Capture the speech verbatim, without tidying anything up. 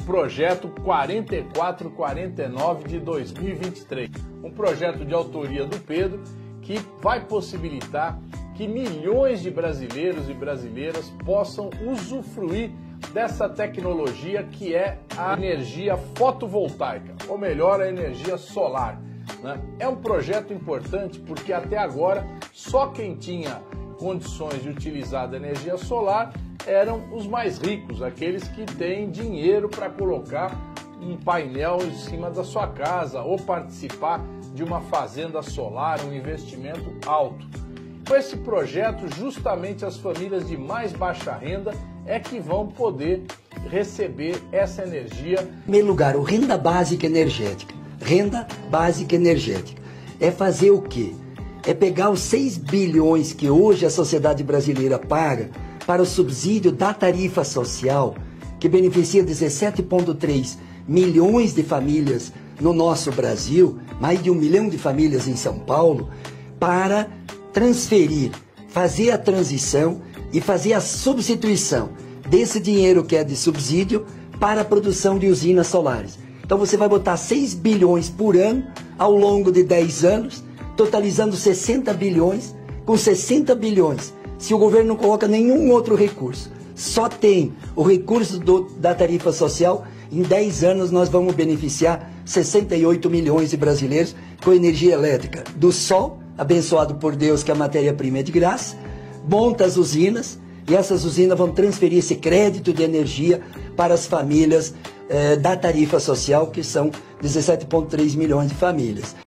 projeto quarenta e quatro quarenta e nove de dois mil e vinte e três. Um projeto de autoria do Pedro que vai possibilitar que milhões de brasileiros e brasileiras possam usufruir dessa tecnologia que é a energia fotovoltaica, ou melhor, a energia solar. Né? É um projeto importante porque até agora só quem tinha condições de utilizar a energia solar eram os mais ricos, aqueles que têm dinheiro para colocar um painel em cima da sua casa ou participar de uma fazenda solar, um investimento alto. Com esse projeto, justamente as famílias de mais baixa renda é que vão poder receber essa energia. Em primeiro lugar, o renda básica energética. Renda básica energética. É fazer o quê? É pegar os seis bilhões que hoje a sociedade brasileira paga para o subsídio da tarifa social, que beneficia dezessete vírgula três milhões de famílias no nosso Brasil, mais de um milhão de famílias em São Paulo, para transferir, fazer a transição e fazer a substituição desse dinheiro que é de subsídio para a produção de usinas solares. Então você vai botar seis bilhões por ano ao longo de dez anos, totalizando sessenta bilhões, com sessenta bilhões. Se o governo não coloca nenhum outro recurso, só tem o recurso do, da tarifa social, em dez anos nós vamos beneficiar sessenta e oito milhões de brasileiros com energia elétrica do sol, abençoado por Deus que a matéria-prima é de graça, monta as usinas e essas usinas vão transferir esse crédito de energia para as famílias eh, da tarifa social, que são dezessete vírgula três milhões de famílias.